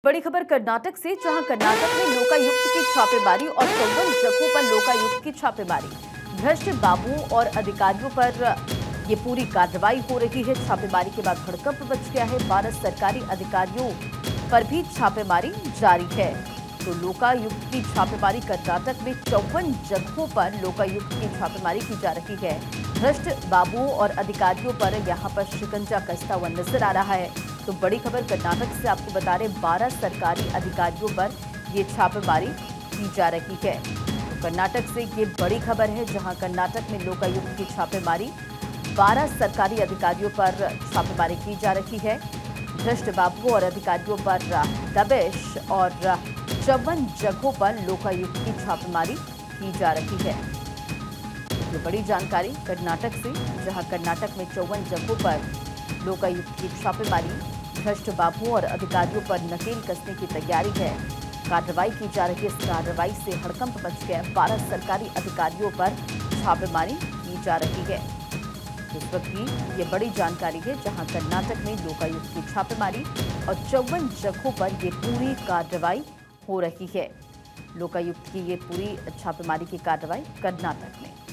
बड़ी खबर कर्नाटक से, जहां कर्नाटक में लोकायुक्त की छापेमारी और 54 जगहों पर लोकायुक्त की छापेमारी। भ्रष्ट बाबुओं और अधिकारियों पर ये पूरी कार्रवाई हो रही है। छापेमारी के बाद हड़कंप मच गया है। 12 सरकारी अधिकारियों पर भी छापेमारी जारी है। तो लोकायुक्त की छापेमारी कर्नाटक में 54 जगहों पर लोकायुक्त की छापेमारी की जा रही है। भ्रष्ट बाबुओं और अधिकारियों पर यहां पर शिकंजा कसता हुआ नजर आ रहा है। तो बड़ी खबर कर्नाटक से आपको बता रहे, 12 सरकारी अधिकारियों पर ये छापेमारी की जा रही है। तो कर्नाटक से ये बड़ी खबर है, जहां कर्नाटक में लोकायुक्त की छापेमारी, 12 सरकारी अधिकारियों पर छापेमारी की जा रही है। भ्रष्ट बाबुओं और अधिकारियों पर दबिश और 54 जगहों पर लोकायुक्त की छापेमारी की जा रही है। ये बड़ी जानकारी कर्नाटक से, जहां कर्नाटक में 54 जगहों पर लोकायुक्त की छापेमारी, भ्रष्ट बाबुओं और अधिकारियों पर नकेल कसने की तैयारी है। कार्रवाई की जा रही है। इस कार्रवाई से हड़कंप मच गया। 12 सरकारी अधिकारियों पर छापेमारी की जा रही है। इस वक्त की ये बड़ी जानकारी है, जहां कर्नाटक में लोकायुक्त की छापेमारी और 54 जगहों पर ये पूरी कार्रवाई हो रही है। लोकायुक्त की ये पूरी छापेमारी की कार्रवाई कर्नाटक में।